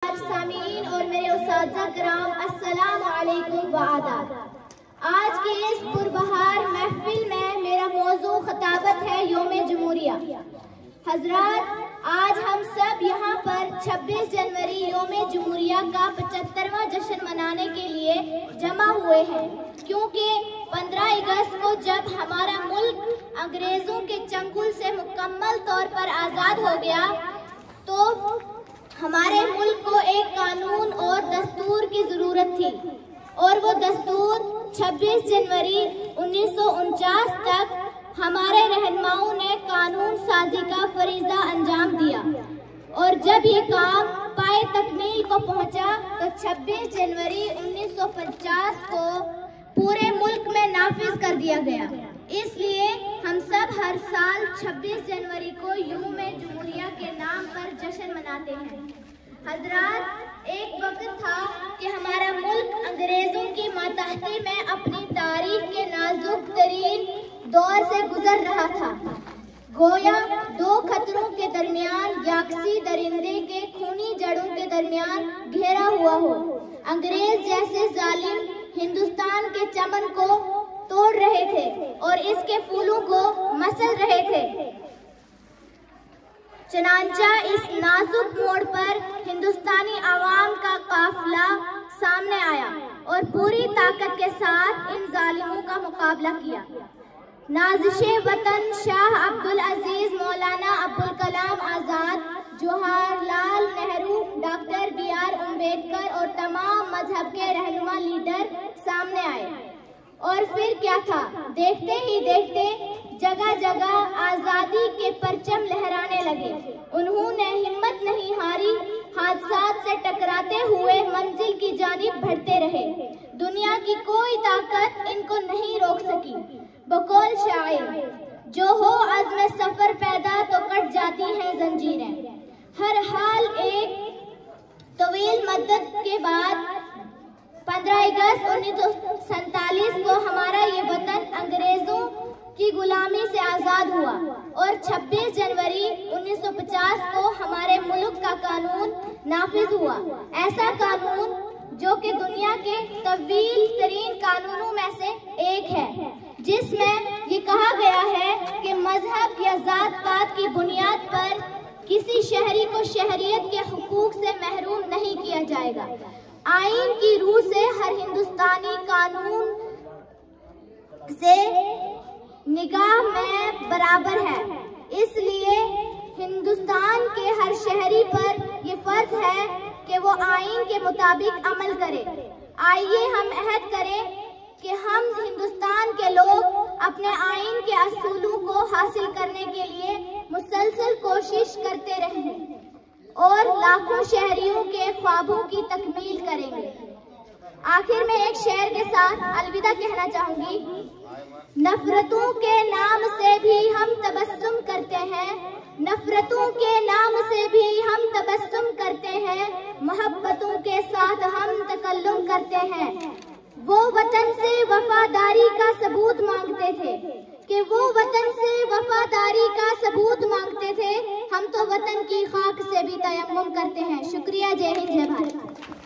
نمدار سامعین اور میرے اساتذہ کرام، السلام علیکم و آداب۔ آج کے اس پربہار محفل میں میرا موضوع خطابت ہے یوم جمہوریہ۔ حضرات، آج ہم سب یہاں پر 26 جنوری یوم جمہوریہ کا 75واں جشن منانے کے لیے جمع ہوئے ہیں، کیونکہ 15 اگست کو جب ہمارا ملک انگریزوں کے چنگل سے مکمل طور پر آزاد ہو گیا تو ہمارے ملک کو ایک قانون اور دستور کی ضرورت تھی، اور وہ دستور 26 جنوری 1949 تک ہمارے رہنماؤں نے قانون سازی کا فریضہ انجام دیا، اور جب یہ کام پائے تکمیل کو پہنچا تو 26 جنوری 1950 کو پورے ملک میں نافذ کر دیا گیا۔ اس لیے ہم سب ہر سال 26 جنوری کو یوم جمہوریہ کے نام پر جشن مناتے ہیں۔ حضرات، ایک وقت تھا کہ ہمارا ملک انگریزوں کی ماتحتی میں اپنی تاریخ کے نازک ترین دور سے گزر رہا تھا، گویا دو خطروں کے درمیان یاکسی درندے کے خونی جڑوں کے درمیان گھیرا ہوا ہو۔ انگریز جیسے ظالم ہندوستان کے چمن کو توڑ رہے تھے اور اس کے پھولوں کو مسل رہے تھے۔ چنانچہ اس نازک موڑ پر ہندوستانی عوام کا قافلہ سامنے آیا اور پوری طاقت کے ساتھ ان ظالموں کا مقابلہ کیا۔ نازش وطن شاہ Abdul Aziz, Maulana Abul Kalam Azad, Jawahar Lal Nehru, doctor B R Ambedkar اور تمام مذہب کے رہنما لیڈر سامنے آئے، اور پھر کیا تھا، دیکھتے ہی دیکھتے جگہ جگہ آزادی کے پرچم لہرانے لگے۔ انہوں نے ہمت نہیں ہاری، حادثات سے ٹکراتے ہوئے منزل کی جانب بڑھتے رہے۔ دنیا کی کوئی طاقت ان کو نہیں روک سکی۔ بقول شاعر، جو ہو عزم سفر پیدا تو کٹ جاتی ہیں زنجیریں۔ ہر حال ایک طویل مدت کے بعد 15 اگست 1947 کو ہمارا یہ وطن انگریزوں کی غلامی سے آزاد ہوا، اور 26 جنوری 1950 کو ہمارے ملک کا قانون نافذ ہوا۔ ایسا قانون جو کہ دنیا کے طویل ترین قانونوں میں سے ایک ہے، جس میں یہ کہا گیا ہے کہ مذہب یا ذات پات کی بنیاد پر کسی شہری کو شہریت کے حقوق سے محروم نہیں کیا جائے گا۔ آئین کی روح سے ہر ہندوستانی قانون سے نگاہ میں برابر ہے، اس لیے ہندوستان کے ہر شہری پر یہ فرض ہے کہ وہ آئین کے مطابق عمل کرے۔ آئیے ہم عہد کریں کہ ہم ہندوستان کے لوگ اپنے آئین کے اصولوں کو حاصل کرنے کے لیے مسلسل کوشش کرتے رہیں اور لاکھوں شہریوں کے خوابوں کی تکمیل کریں گے۔ آخر میں ایک شعر کے ساتھ الوداع کہنا چاہوں گی۔ نفرتوں کے نام سے بھی ہم تبسم کرتے ہیں، نفرتوں کے نام سے بھی ہم تبسم کرتے ہیں، محبتوں کے ساتھ ہم تکلم کرتے ہیں۔ وہ وطن سے وفاداری کا ثبوت مانگتے تھے کہ وہ وطن سے وفاداری کا ثبوت مانگتے تھے، ہم تو وطن کی خاک سے بھی تیمم کرتے ہیں۔ شکریہ، جے ہند، جے بھارت۔